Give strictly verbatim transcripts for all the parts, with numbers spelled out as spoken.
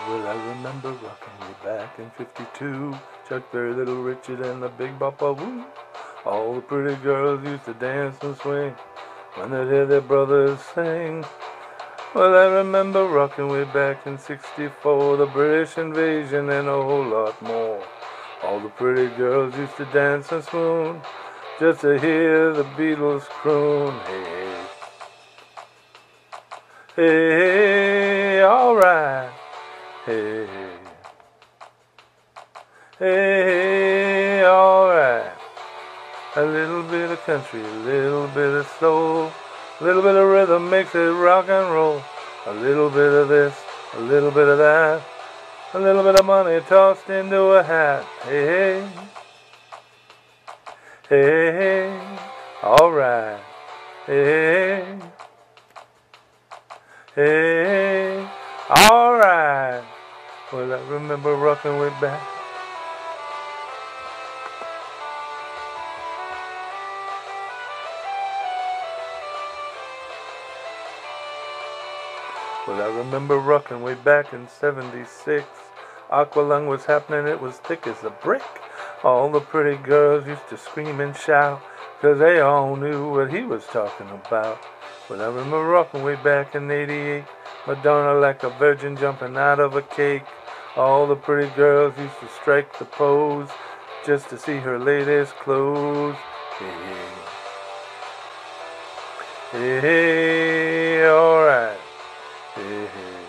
Well, I remember rocking way back in fifty-two. Chuck Berry, Little Richard, and the Big Bopper Woo. All the pretty girls used to dance and swing when they'd hear their brothers sing. Well, I remember rocking way back in sixty-four, the British invasion and a whole lot more. All the pretty girls used to dance and swoon just to hear the Beatles croon. Hey, hey, hey, alright. Hey, hey, alright. A little bit of country, a little bit of soul, a little bit of rhythm makes it rock and roll. A little bit of this, a little bit of that, a little bit of money tossed into a hat. Hey, hey, hey, hey, alright. Hey, hey, alright. Well, I remember rocking way back. Well, I remember rocking way back in seventy-six. Aqualung was happening, it was thick as a brick. All the pretty girls used to scream and shout, 'cause they all knew what he was talking about. Well, I remember rocking way back in eighty-eight. Madonna like a virgin jumping out of a cake. All the pretty girls used to strike the pose just to see her latest clothes. Hey, hey, hey, alright. Hey,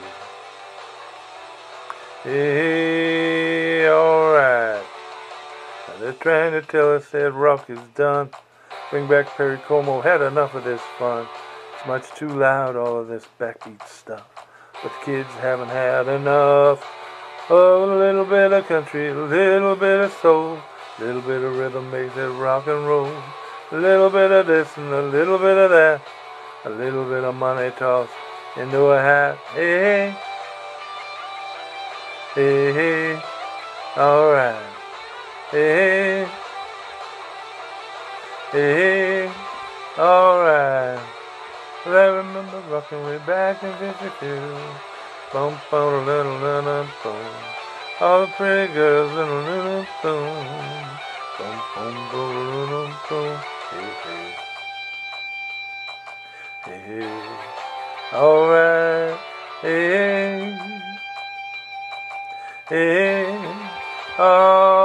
hey, hey, alright. Now they're trying to tell us that rock is done. Bring back Perry Como, had enough of this fun. It's much too loud, all of this backbeat stuff. But the kids haven't had enough. Oh, a little bit of country, a little bit of soul, a little bit of rhythm makes it rock and roll. A little bit of this and a little bit of that, a little bit of money tossed into a hat. Hey, hey, hey, hey, alright. Hey, hey, hey, alright. Well, I remember rocking way back in fifty-two. Bum, bum, little, little, boom. All the pretty girls, little, little, boom. Bum, bum, boom, little, boom. Hey, hey, hey, hey. Alright, hey, hey, hey, alright.